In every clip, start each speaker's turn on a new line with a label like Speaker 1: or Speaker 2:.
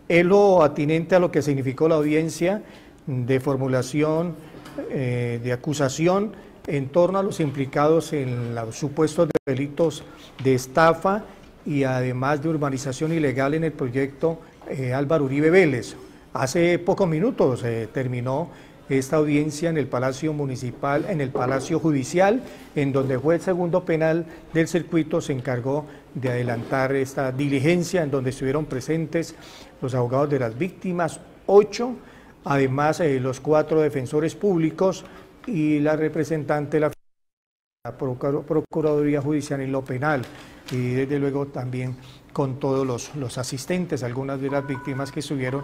Speaker 1: Es lo atinente a lo que significó la audiencia de formulación de acusación en torno a los implicados en los supuestos delitos de estafa y además de urbanización ilegal en el proyecto Álvaro Uribe Vélez. Hace pocos minutos terminó esta audiencia en el Palacio Municipal, en el Palacio Judicial, en donde el juez segundo penal del circuito se encargó de adelantar esta diligencia, en donde estuvieron presentes los abogados de las víctimas, 8, además los 4 defensores públicos y la representante de la Procuraduría Judicial en lo penal, y desde luego también con todos los asistentes, algunas de las víctimas que estuvieron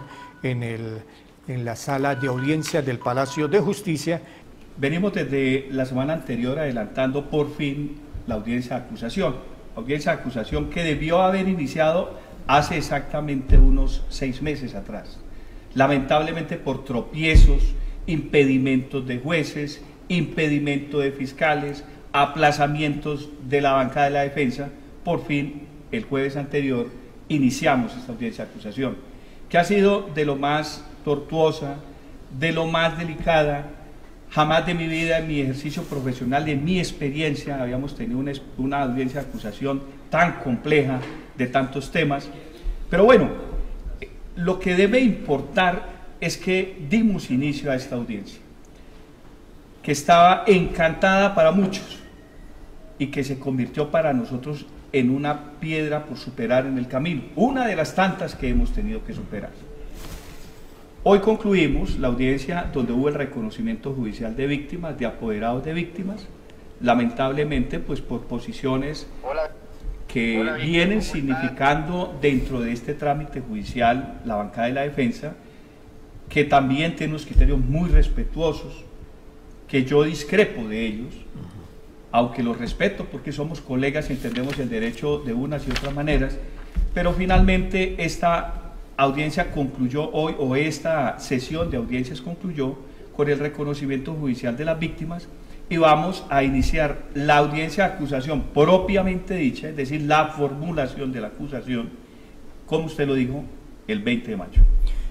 Speaker 1: en la sala de audiencias del Palacio de Justicia.
Speaker 2: Venimos desde la semana anterior adelantando por fin la audiencia de acusación que debió haber iniciado hace exactamente unos 6 meses atrás. Lamentablemente por tropiezos, impedimentos de jueces, impedimento de fiscales, aplazamientos de la bancada de la defensa, por fin el jueves anterior iniciamos esta audiencia de acusación, que ha sido de lo más tortuosa, de lo más delicada. Jamás de mi vida, en mi ejercicio profesional, en mi experiencia, habíamos tenido una audiencia de acusación tan compleja, de tantos temas. Pero bueno, lo que debe importar es que dimos inicio a esta audiencia, que estaba encantada para muchos y que se convirtió para nosotros en una piedra por superar en el camino, una de las tantas que hemos tenido que superar. Hoy concluimos la audiencia donde hubo el reconocimiento judicial de víctimas, de apoderados de víctimas, lamentablemente pues por posiciones que vienen significando dentro de este trámite judicial la bancada de la defensa, que también tiene unos criterios muy respetuosos, que yo discrepo de ellos, aunque los respeto porque somos colegas y entendemos el derecho de unas y otras maneras, pero finalmente esta audiencia concluyó hoy, o esta sesión de audiencias concluyó con el reconocimiento judicial de las víctimas, y vamos a iniciar la audiencia de acusación propiamente dicha, es decir, la formulación de la acusación, como usted lo dijo, el 20 de mayo.